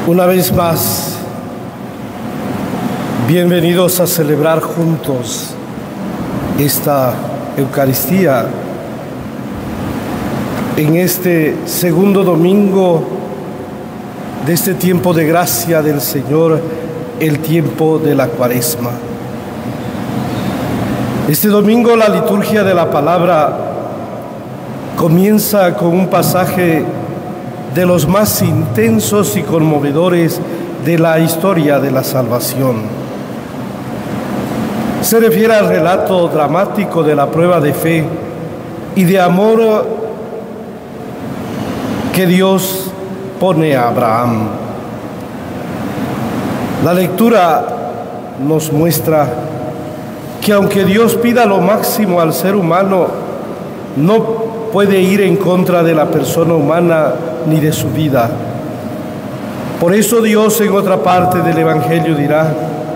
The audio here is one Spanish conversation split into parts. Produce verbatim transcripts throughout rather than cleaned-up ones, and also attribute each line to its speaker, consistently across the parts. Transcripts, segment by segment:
Speaker 1: Una vez más, bienvenidos a celebrar juntos esta Eucaristía en este segundo domingo de este tiempo de gracia del Señor, el tiempo de la Cuaresma. Este domingo la liturgia de la palabra comienza con un pasaje de los más intensos y conmovedores de la historia de la salvación. Se refiere al relato dramático de la prueba de fe y de amor que Dios pone a Abraham. La lectura nos muestra que aunque Dios pida lo máximo al ser humano, no puede ir en contra de la persona humana ni de su vida. Por eso Dios en otra parte del Evangelio dirá: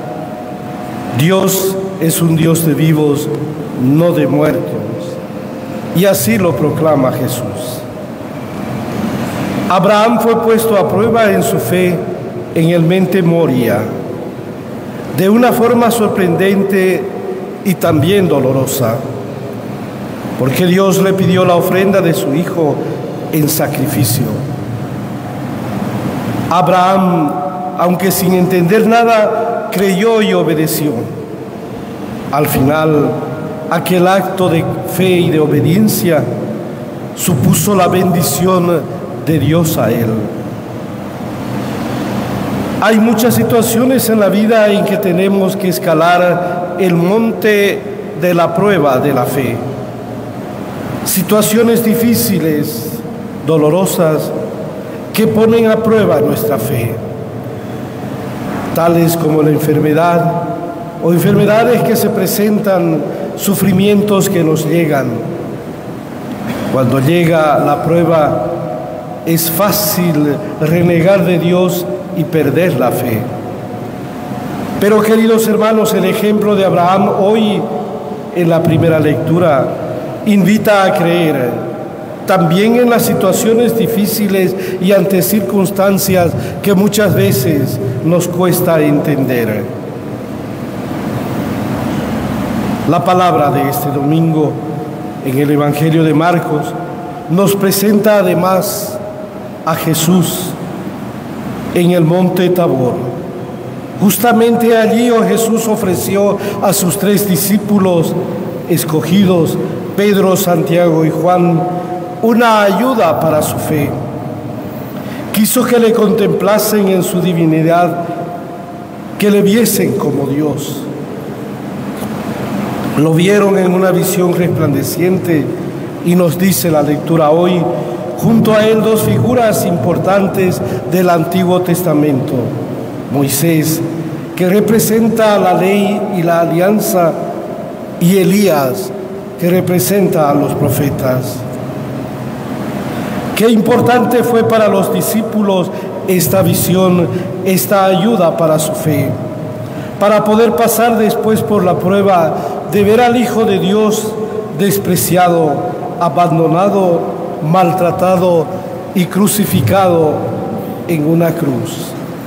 Speaker 1: Dios es un Dios de vivos, no de muertos. Y así lo proclama Jesús. Abraham fue puesto a prueba en su fe en el Monte Moria, de una forma sorprendente y también dolorosa, porque Dios le pidió la ofrenda de su hijo en sacrificio. Abraham, aunque sin entender nada, creyó y obedeció. Al final, aquel acto de fe y de obediencia supuso la bendición de Dios a él. Hay muchas situaciones en la vida en que tenemos que escalar el monte de la prueba de la fe. Situaciones difíciles, dolorosas, que ponen a prueba nuestra fe, tales como la enfermedad o enfermedades que se presentan, sufrimientos que nos llegan. Cuando llega la prueba, es fácil renegar de Dios y perder la fe. Pero, queridos hermanos, el ejemplo de Abraham hoy en la primera lectura invita a creer también en las situaciones difíciles y ante circunstancias que muchas veces nos cuesta entender. La palabra de este domingo en el Evangelio de Marcos nos presenta además a Jesús en el monte Tabor. Justamente allí oh Jesús ofreció a sus tres discípulos escogidos, Pedro, Santiago y Juan, una ayuda para su fe. Quiso que le contemplasen en su divinidad, que le viesen como Dios. Lo vieron en una visión resplandeciente y nos dice la lectura hoy, junto a él dos figuras importantes del Antiguo Testamento: Moisés, que representa la ley y la alianza, y Elías, que representa a los profetas. Qué importante fue para los discípulos esta visión, esta ayuda para su fe, para poder pasar después por la prueba de ver al Hijo de Dios despreciado, abandonado, maltratado y crucificado en una cruz.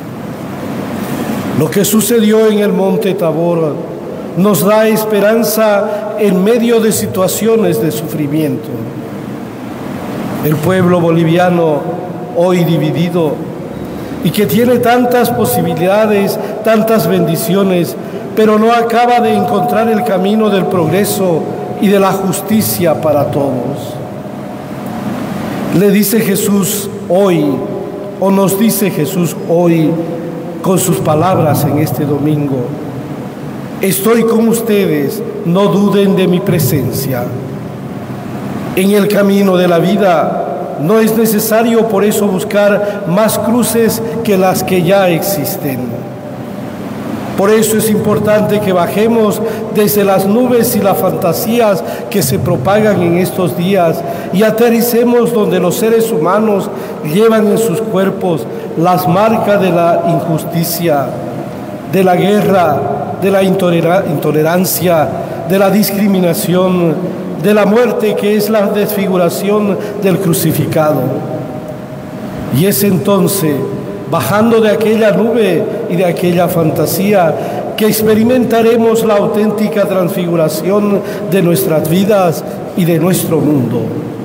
Speaker 1: Lo que sucedió en el monte Tabor nos da esperanza en medio de situaciones de sufrimiento. El pueblo boliviano, hoy dividido y que tiene tantas posibilidades, tantas bendiciones, pero no acaba de encontrar el camino del progreso y de la justicia para todos. Le dice Jesús hoy, o nos dice Jesús hoy, con sus palabras en este domingo: estoy con ustedes, no duden de mi presencia. En el camino de la vida no es necesario por eso buscar más cruces que las que ya existen. Por eso es importante que bajemos desde las nubes y las fantasías que se propagan en estos días y aterricemos donde los seres humanos llevan en sus cuerpos las marcas de la injusticia, de la guerra, de la intolerancia, de la discriminación, de la muerte, que es la desfiguración del crucificado. Y es entonces bajando de aquella nube y de aquella fantasía, que experimentaremos la auténtica transfiguración de nuestras vidas y de nuestro mundo.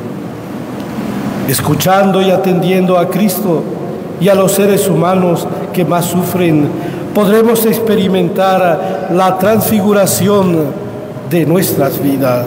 Speaker 1: Escuchando y atendiendo a Cristo y a los seres humanos que más sufren, podremos experimentar la transfiguración de nuestras vidas.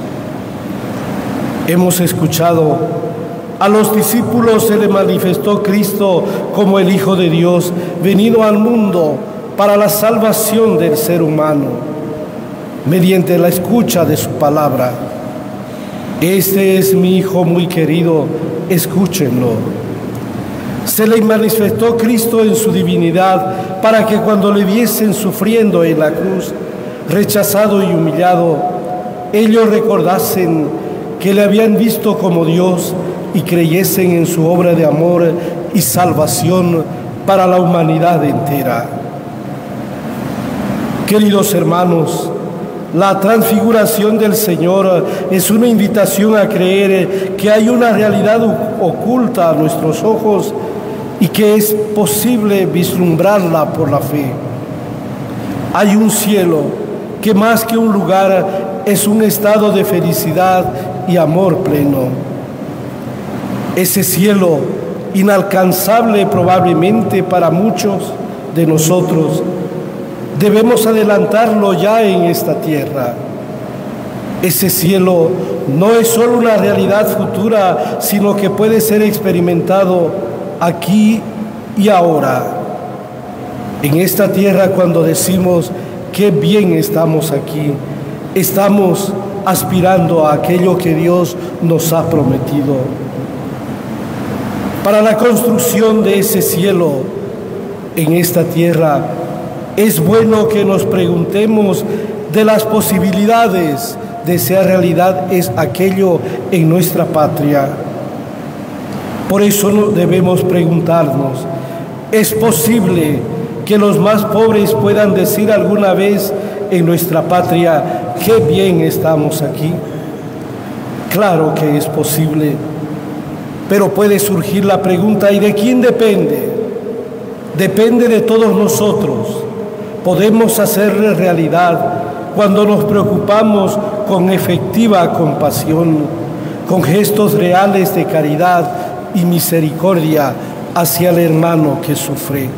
Speaker 1: Hemos escuchado, a los discípulos se le manifestó Cristo como el Hijo de Dios, venido al mundo para la salvación del ser humano, mediante la escucha de su palabra. Este es mi Hijo muy querido, escúchenlo. Se le manifestó Cristo en su divinidad para que cuando le viesen sufriendo en la cruz, rechazado y humillado, ellos recordasen que le habían visto como Dios y creyesen en su obra de amor y salvación para la humanidad entera. Queridos hermanos, la transfiguración del Señor es una invitación a creer que hay una realidad oculta a nuestros ojos y que es posible vislumbrarla por la fe. Hay un cielo que más que un lugar es un estado de felicidad y amor pleno. Ese cielo, inalcanzable probablemente para muchos de nosotros, debemos adelantarlo ya en esta tierra. Ese cielo no es solo una realidad futura, sino que puede ser experimentado aquí y ahora. En esta tierra, cuando decimos qué bien estamos aquí, estamos aspirando a aquello que Dios nos ha prometido. Para la construcción de ese cielo en esta tierra, es bueno que nos preguntemos de las posibilidades de ser realidad es aquello en nuestra patria. Por eso debemos preguntarnos, ¿es posible que los más pobres puedan decir alguna vez en nuestra patria, qué bien estamos aquí? Claro que es posible, pero puede surgir la pregunta, ¿y de quién depende? Depende de todos nosotros. Podemos hacerle realidad cuando nos preocupamos con efectiva compasión, con gestos reales de caridad y misericordia hacia el hermano que sufre.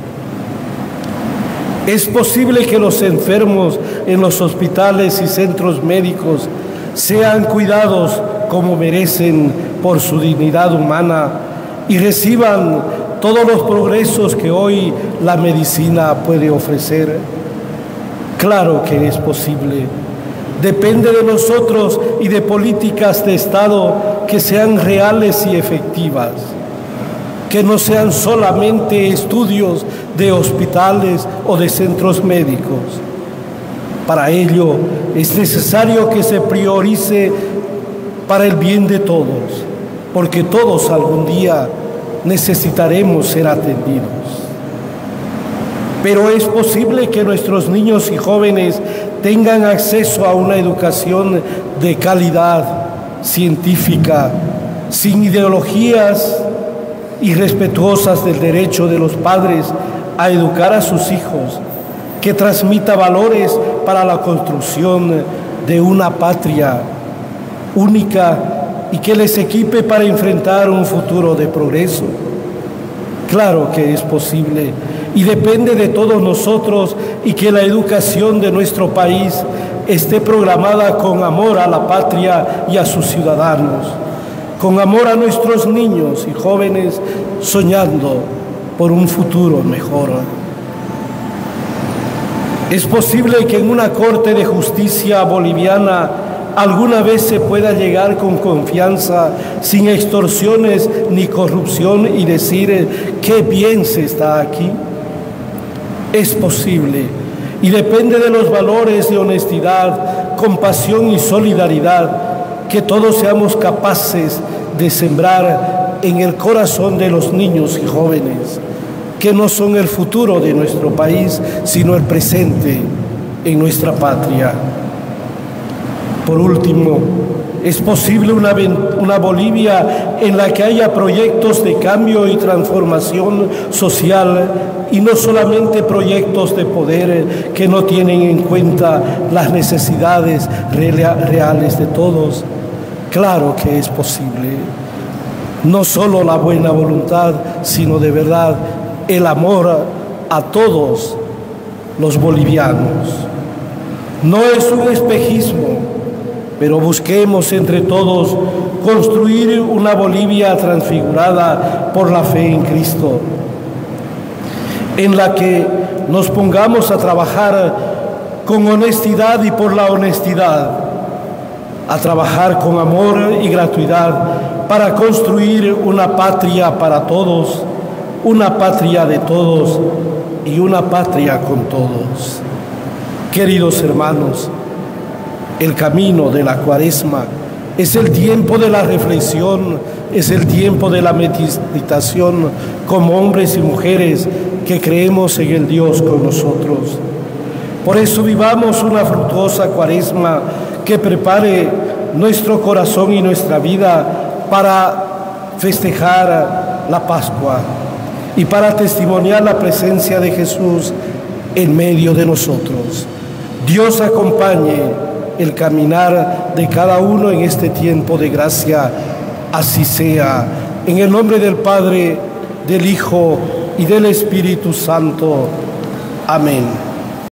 Speaker 1: Es posible que los enfermos en los hospitales y centros médicos sean cuidados como merecen por su dignidad humana y reciban todos los progresos que hoy la medicina puede ofrecer. Claro que es posible. Depende de nosotros y de políticas de Estado que sean reales y efectivas, que no sean solamente estudios de hospitales o de centros médicos. Para ello es necesario que se priorice para el bien de todos, porque todos algún día necesitaremos ser atendidos. Pero es posible que nuestros niños y jóvenes tengan acceso a una educación de calidad científica, sin ideologías y respetuosas del derecho de los padres a educar a sus hijos, que transmita valores para la construcción de una patria única y que les equipe para enfrentar un futuro de progreso. Claro que es posible y depende de todos nosotros, y que la educación de nuestro país esté programada con amor a la patria y a sus ciudadanos, con amor a nuestros niños y jóvenes, soñando por un futuro mejor. Es posible que en una corte de justicia boliviana alguna vez se pueda llegar con confianza, sin extorsiones ni corrupción, y decir qué bien se está aquí. Es posible y depende de los valores de honestidad, compasión y solidaridad que todos seamos capaces de sembrar en el corazón de los niños y jóvenes, que no son el futuro de nuestro país, sino el presente en nuestra patria. por último, es posible una, una Bolivia en la que haya proyectos de cambio y transformación social y no solamente proyectos de poder que no tienen en cuenta las necesidades reales de todos. Claro que es posible. No solo la buena voluntad, sino de verdad el amor a todos los bolivianos. No es un espejismo, pero busquemos entre todos construir una Bolivia transfigurada por la fe en Cristo, en la que nos pongamos a trabajar con honestidad y por la honestidad, a trabajar con amor y gratuidad para construir una patria para todos, una patria de todos y una patria con todos. Queridos hermanos, el camino de la Cuaresma es el tiempo de la reflexión, es el tiempo de la meditación como hombres y mujeres que creemos en el Dios con nosotros. Por eso vivamos una fructuosa Cuaresma que prepare nuestro corazón y nuestra vida para festejar la Pascua y para testimoniar la presencia de Jesús en medio de nosotros. Dios acompañe el caminar de cada uno en este tiempo de gracia. Así sea. En el nombre del Padre, del Hijo y del Espíritu Santo. Amén.